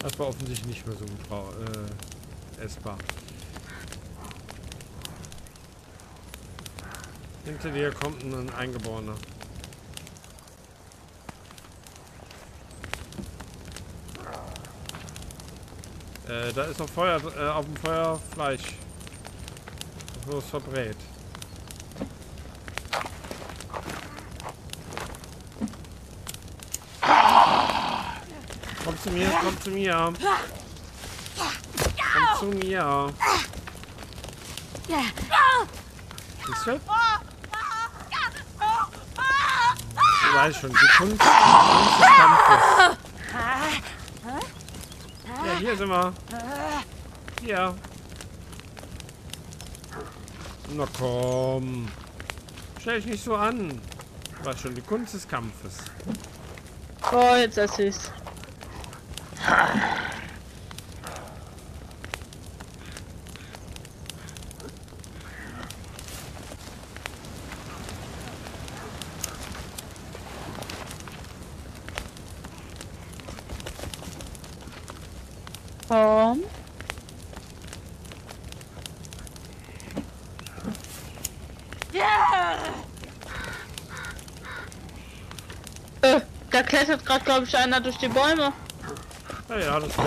Das war offensichtlich nicht mehr so gut essbar. Hinter dir kommt ein Eingeborener. Da ist noch Feuer, auf dem Feuer Fleisch. Das wird verbrät. Komm zu mir, komm zu mir. Komm zu mir. Siehst du? Du weißt schon, die Kunst des Kampfes. Ja, hier sind wir. Hier. Na komm. Stell dich nicht so an. Du weißt schon, die Kunst des Kampfes. Oh, jetzt ist süß. Komm. Da klettert gerade, glaube ich, einer durch die Bäume. Ja, ja, das geht.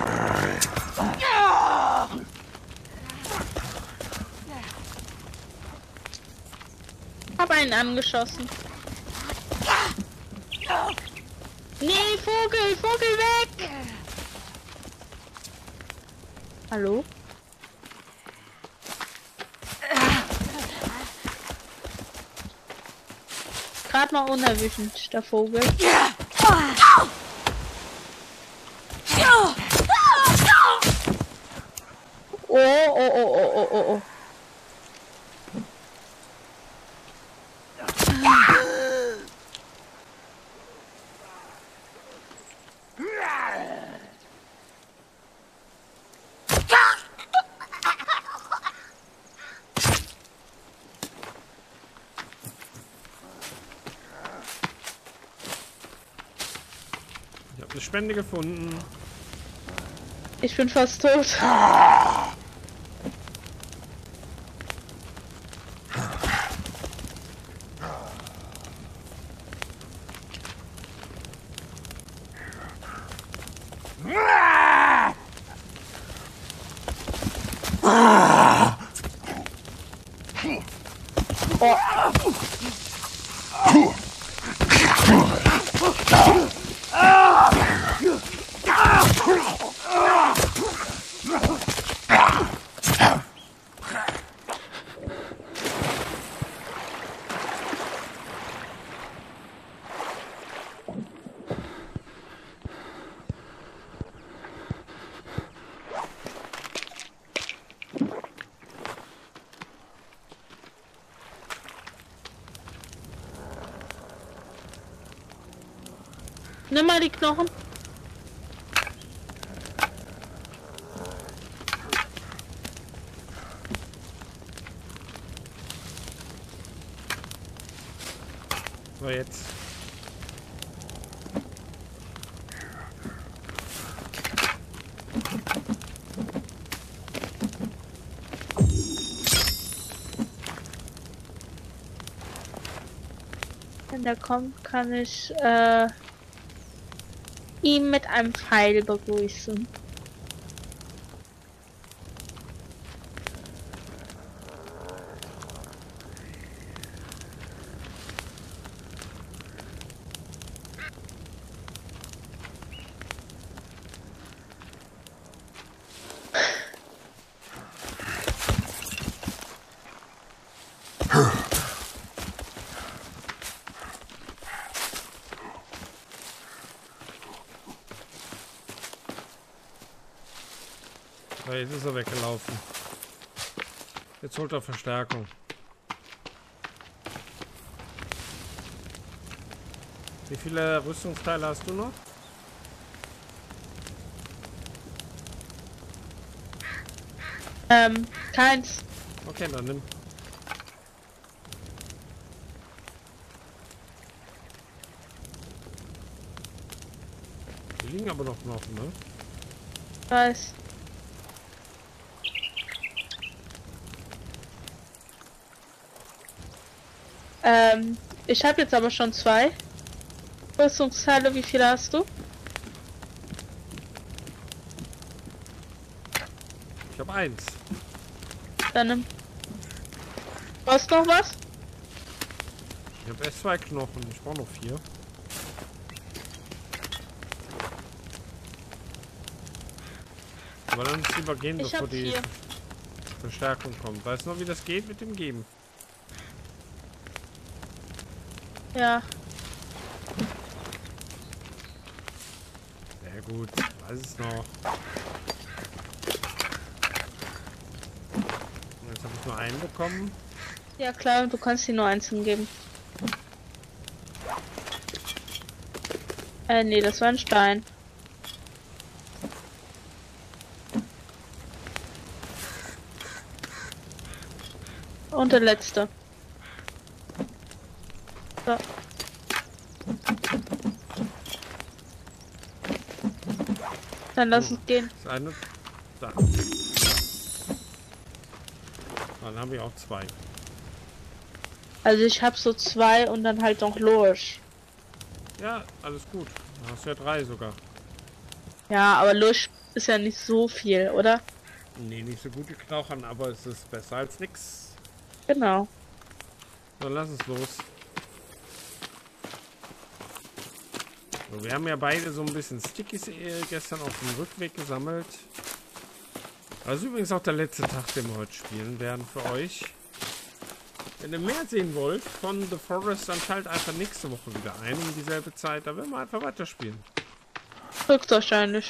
Hab einen angeschossen. Nee, Vogel, Vogel weg! Hallo? Gerade mal unerwünscht, der Vogel. Oh, oh, oh, oh, oh, oh, oh. Ich habe eine Spende gefunden. Ich bin fast tot. Nimm mal die Knochen. So, jetzt. Wenn der kommt, kann ich ihn mit einem Pfeil begrüßen. So, jetzt ist er weggelaufen. Jetzt holt er Verstärkung. Wie viele Rüstungsteile hast du noch? Keins. Okay, dann nimm. Die liegen aber noch Knochen, ne? Weiß. Ich habe jetzt aber schon 2 Rüstungsteile. Wie viele hast du? Ich habe 1. Dann nimm. Brauchst du noch was? Ich habe erst 2 Knochen. Ich brauche noch 4. Aber dann ist lieber gehen, Ich bevor hab die 4. Verstärkung kommt. Weißt du noch, wie das geht mit dem Geben? Ja. Sehr gut. Weiß es noch. Jetzt habe ich nur einen bekommen. Ja klar, du kannst dir nur einzeln geben. Nee, das war ein Stein. Und der letzte. So. Dann lass uns gehen. Das eine. Da. Dann habe ich auch 2. Also ich habe so 2 und dann halt noch Lurch. Ja, alles gut. Dann hast du ja 3 sogar. Ja, aber Lurch ist ja nicht so viel, oder? Nee, nicht so gut wie Knochen, aber es ist besser als nix. Genau. Dann lass es los. So, wir haben ja beide so ein bisschen Stickies gestern auf dem Rückweg gesammelt. Das ist übrigens auch der letzte Tag, den wir heute spielen werden für euch. Wenn ihr mehr sehen wollt von The Forest, dann schaltet einfach nächste Woche wieder ein um dieselbe Zeit. Da werden wir einfach weiterspielen. Höchstwahrscheinlich.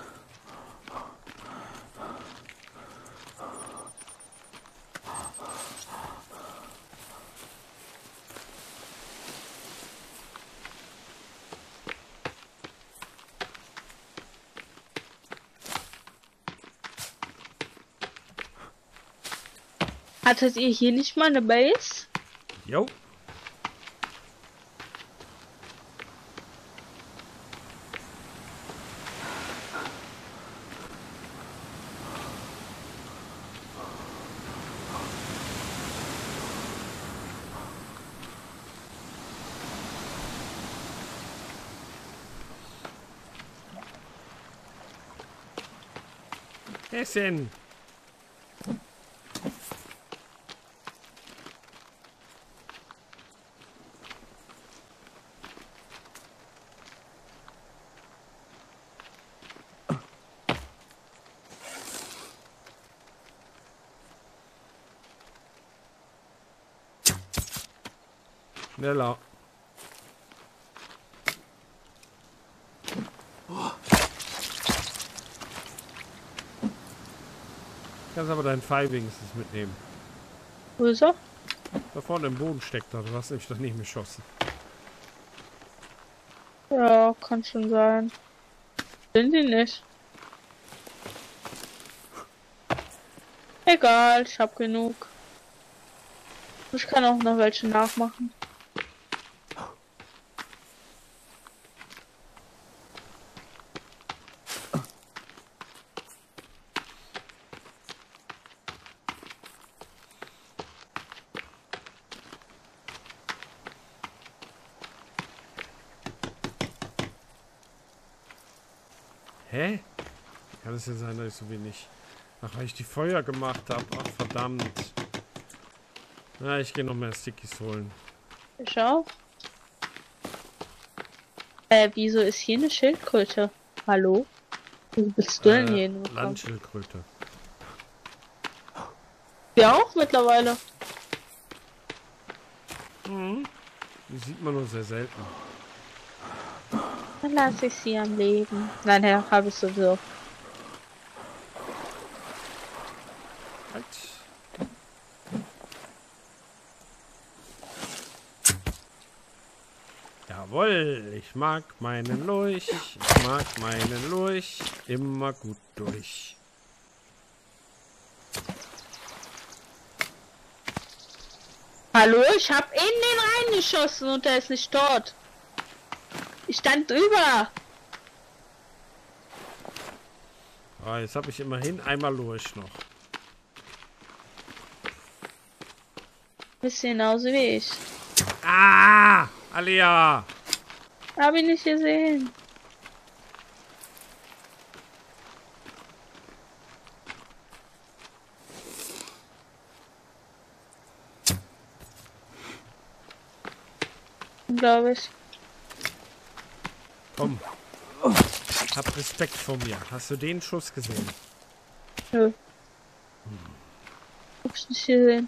Hattet ihr hier nicht mal eine Base? Jo. Essen. Schneller. Kannst aber deinen Pfeil wenigstens mitnehmen. Wo ist er? Da vorne im Boden steckt er. Du hast nämlich daneben geschossen. Ja, kann schon sein. Sind die nicht? Egal, ich hab genug. Ich kann auch noch welche nachmachen. Hä? Kann es ja sein, dass ich so wenig... Ach, weil ich die Feuer gemacht habe. Ach, verdammt. Na, ich gehe noch mehr Stickies holen. Ich auch. Wieso ist hier eine Schildkröte? Hallo? Wo bist du denn hier hingekommen? Landschildkröte. Ja, auch mittlerweile. Mhm. Die sieht man nur sehr selten. Dann lasse ich sie am Leben. Nein, Herr, habe ich sowieso. Halt. Jawohl, ich mag meinen Lurch. Ich mag meinen Lurch immer gut durch. Hallo, ich habe in den reingeschossen und er ist nicht dort. Ich stand drüber. Oh, jetzt habe ich immerhin einmal Lurch noch. Bist genauso wie ich. Ah! Alia! Hab ich nicht gesehen. Glaube ich. Komm. Hab Respekt vor mir. Hast du den Schuss gesehen? Nö. Hab's nicht gesehen.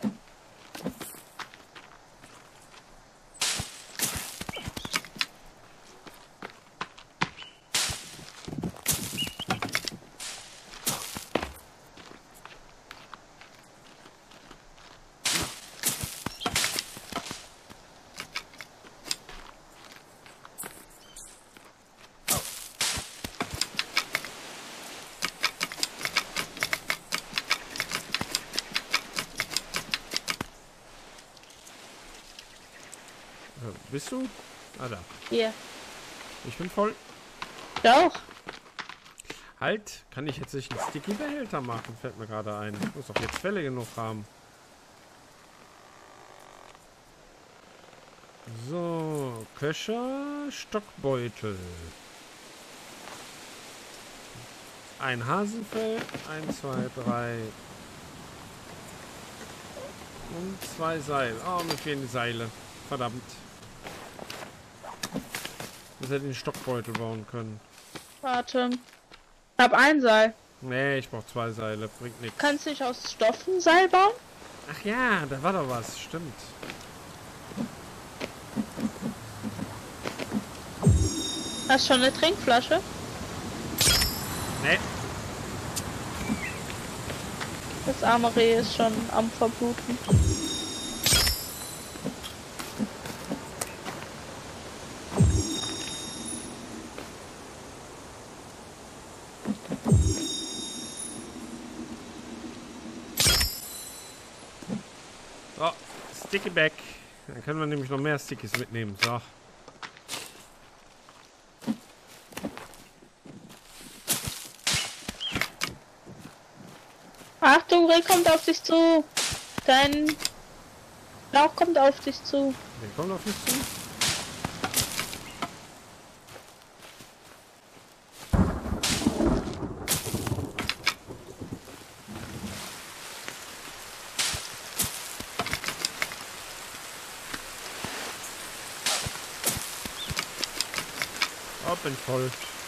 Bist du? Ah, da. Hier. Ich bin voll. Doch. Halt, kann ich jetzt nicht einen Sticky-Behälter machen? Fällt mir gerade ein. Ich muss doch jetzt Fälle genug haben. So, Köcher, Stockbeutel. Ein Hasenfell, 1, 2, 3. Und 2 Seil. Oh, mir fehlen die Seile. Verdammt. Das hätte ich den Stockbeutel bauen können. Warte. Hab ein Seil. Nee, ich brauche 2 Seile. Bringt nichts. Kannst du nicht aus Stoffen Seil bauen? Ach ja, da war doch was. Stimmt. Hast schon eine Trinkflasche? Nee. Das arme Reh ist schon am Verbluten. So, Sticky Back. Dann können wir nämlich noch mehr Stickies mitnehmen. So. Achtung, Reh kommt auf dich zu. Dein Lauch kommt auf dich zu. Der kommt auf mich zu. Oh, bin voll.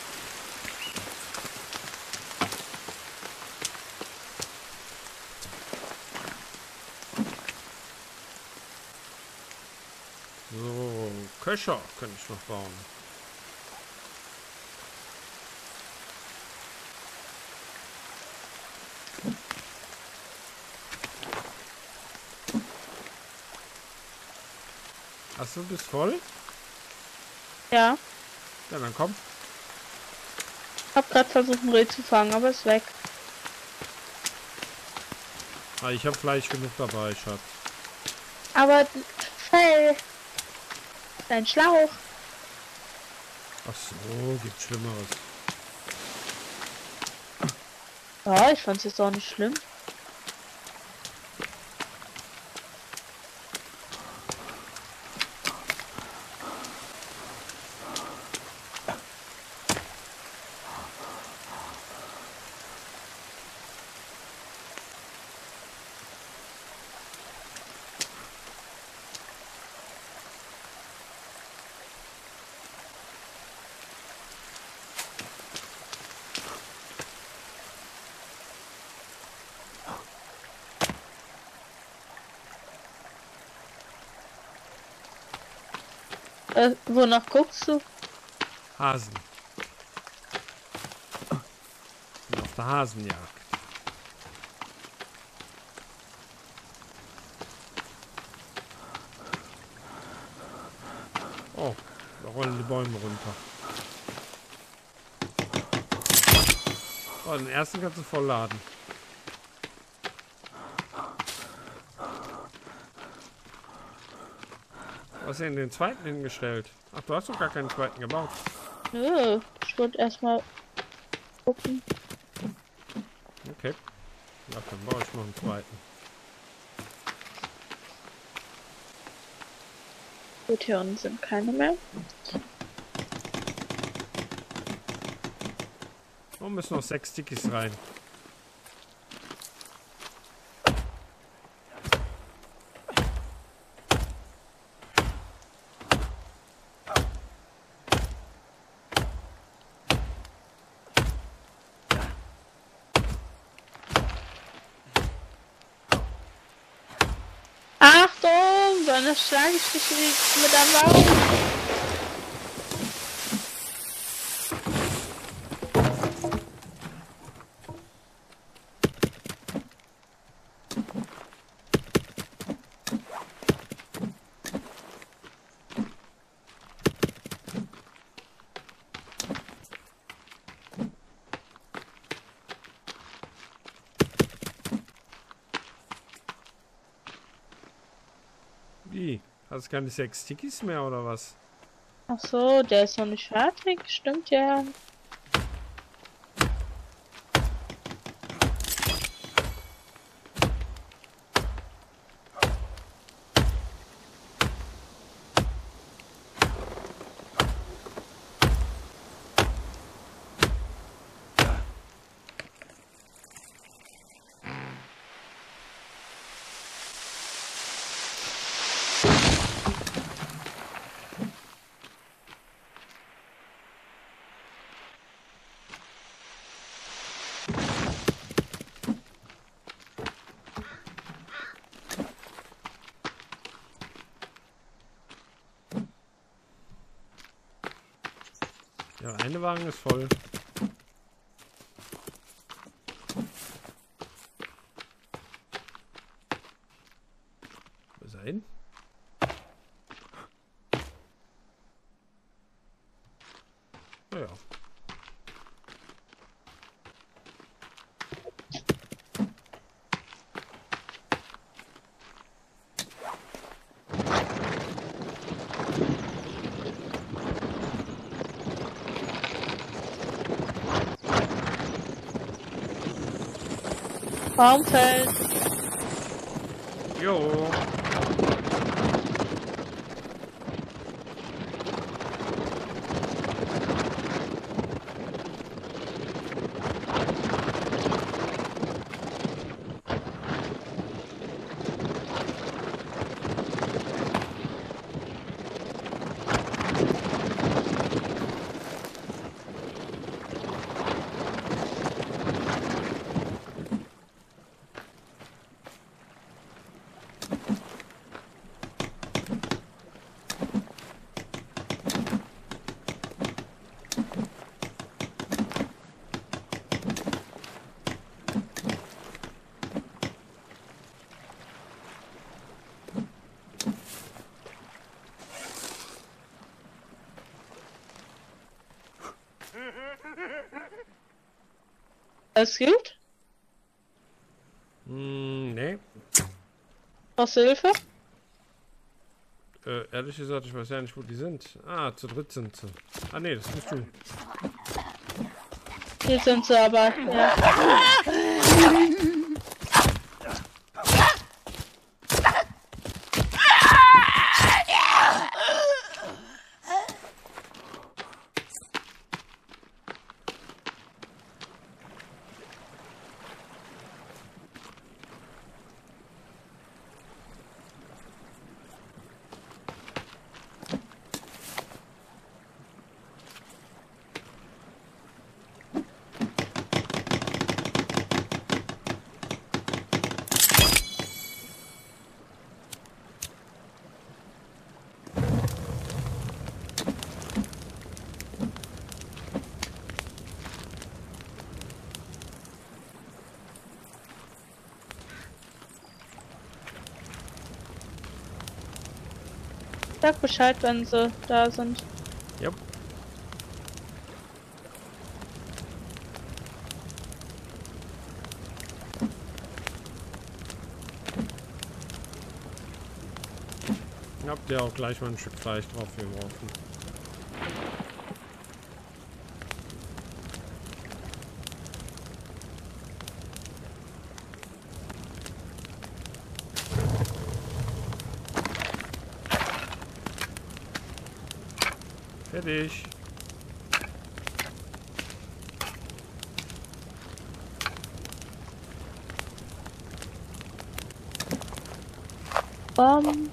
So, Köcher könnte ich noch bauen. Hast du bist voll? Ja. Ja, dann komm. Hab grad versucht, ein Reh zu fangen, aber ist weg. Ah, ich habe Fleisch genug dabei, Schatz. Aber Fell. Dein Schlauch. Ach so, gibt Schlimmeres. Ja, ich fand's jetzt auch nicht schlimm. Wonach guckst du? Hasen. Bin auf der Hasenjagd. Oh, da rollen die Bäume runter. Oh, den ersten kannst du voll laden. Was hast du denn den zweiten hingestellt? Ach, du hast doch gar keinen zweiten gebaut. Nö, ich wollte erstmal gucken. Okay. Ja, dann baue ich noch einen zweiten. Gut, hier unten sind keine mehr. Oh, müssen noch 6 Stickies rein. Achtung, sonst schlage ich dich mit einem Baum. Wie? Hast du keine 6 Stickies mehr oder was? Ach so, der ist noch nicht fertig. Stimmt ja. Ja, eine Wagen ist voll. Wo ist er hin? Naja. Baumfeld. Jo. Alles gut? Nee. Brauchst du Hilfe? Ehrlich gesagt, ich weiß ja nicht, wo die sind. Ah, zu dritt sind sie. Ah, nee, das bist du. Hier sind sie aber, ja. Sag Bescheid, wenn sie da sind. Ja. Habt ihr auch gleich mal ein Stück Fleisch drauf geworfen. Fertig. Bam.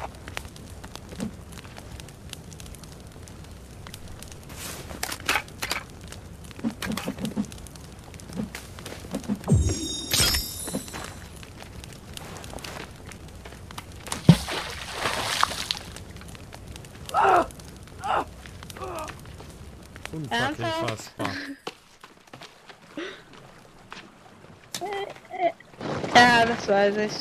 Unfassbar. Ja, das weiß ich.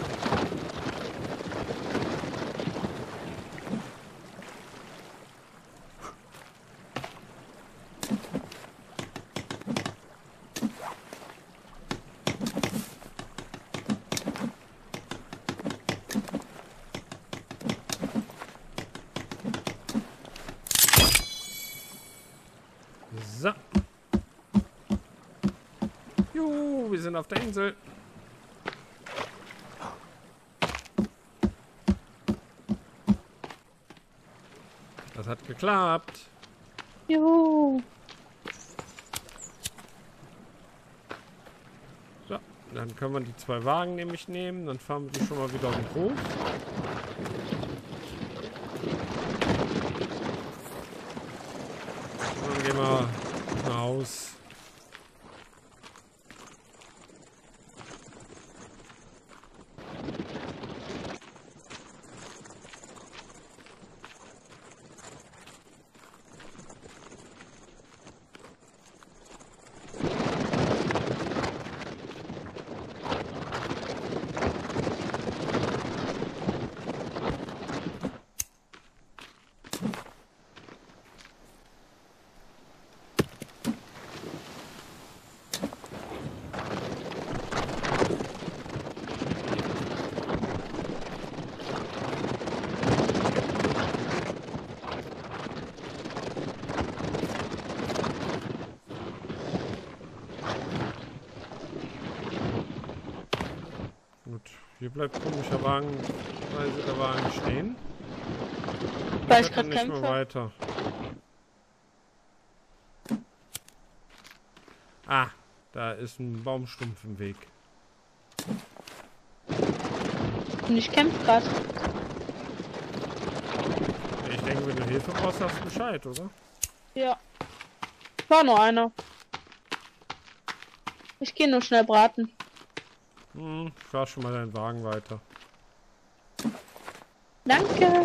So. Juhu, wir sind auf der Insel. Das hat geklappt. Juhu. So, dann können wir die 2 Wagen nämlich nehmen. Dann fahren wir die schon mal wieder auf den Hof. Dann gehen wir nach Haus. Gut, hier bleibt komischerweise der Wagen stehen. Weil ich Fährt gerade dann nicht mehr kämpfe. weiter. Ah, da ist ein Baumstumpf im Weg. Und ich kämpfe gerade. Ich denke, wenn du Hilfe brauchst, sagst du Bescheid, oder? Ja. War nur einer. Ich gehe nur schnell braten. Ich fahr schon mal deinen Wagen weiter. Danke.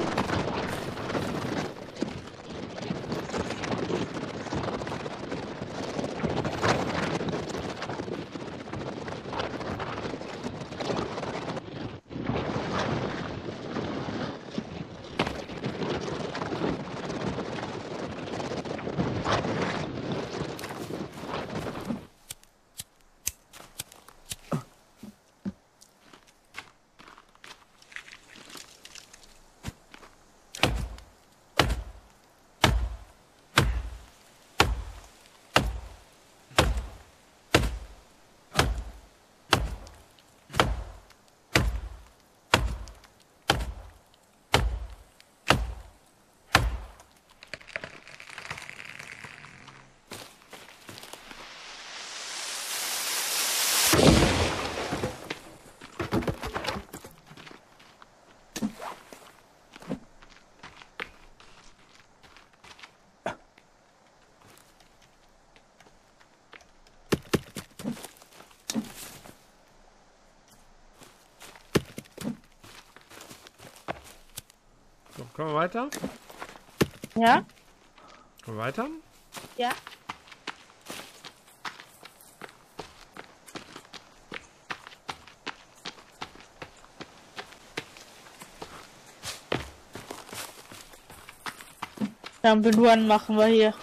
So, können wir weiter? Ja? Können wir weiter? Ja. Dann Beluan machen wir hier.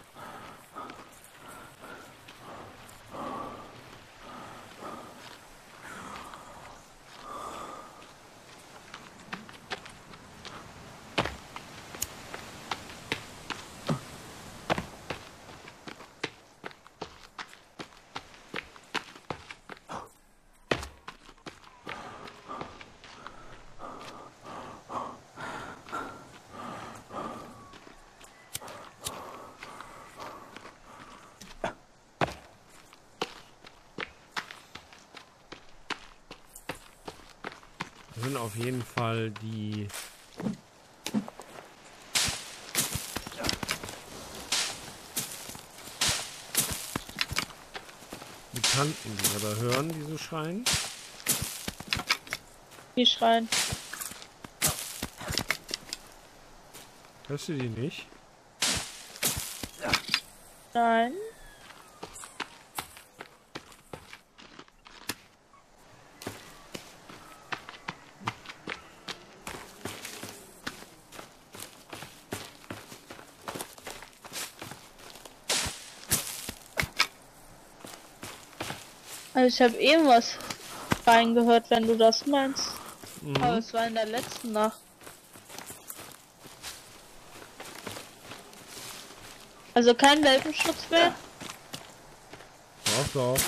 Das sind auf jeden Fall die Mutanten, die wir da hören, die so schreien. Die schreien. Hörst du die nicht? Nein. Also ich habe irgendwas reingehört, wenn du das meinst. Aber es war in der letzten Nacht. Also kein Welpenschutz mehr? Doch, doch.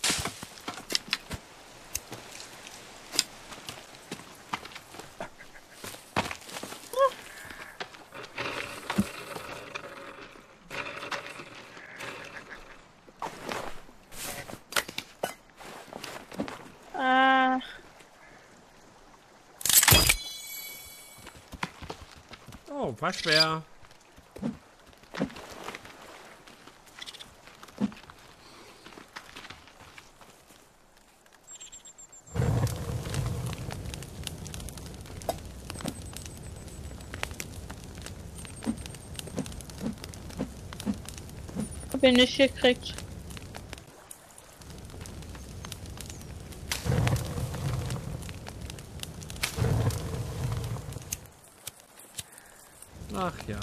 Ah, Oh, Waschbär. hab ich nicht gekriegt. Ach ja.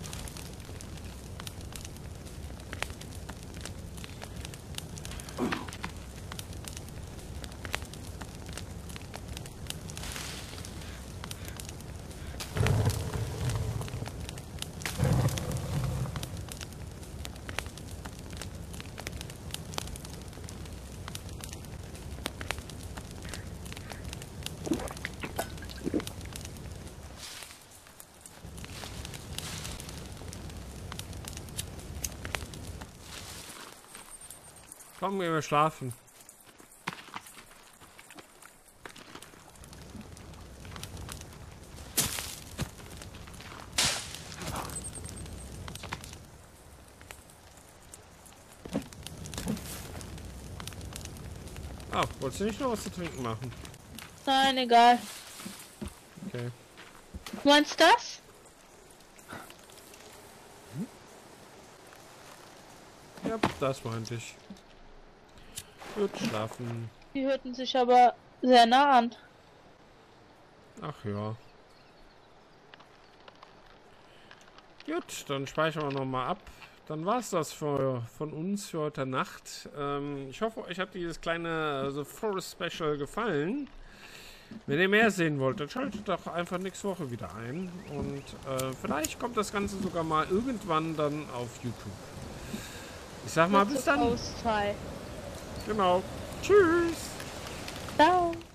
Komm, gehen wir schlafen. Ah, wolltest du nicht noch was zu trinken machen? Nein, egal. Okay. Du meinst das? Ja, das meinte ich. Gut, schlafen. Die hörten sich aber sehr nah an. Ach ja. Gut, dann speichern wir nochmal ab. Dann war es das von uns für heute Nacht. Ich hoffe, euch hat dieses kleine Forest Special gefallen. Wenn ihr mehr sehen wollt, dann schaltet doch einfach nächste Woche wieder ein. Und vielleicht kommt das Ganze sogar mal irgendwann dann auf YouTube. Ich sag mal, bis dann. Aus 2. Genau. Tschüss. Ciao.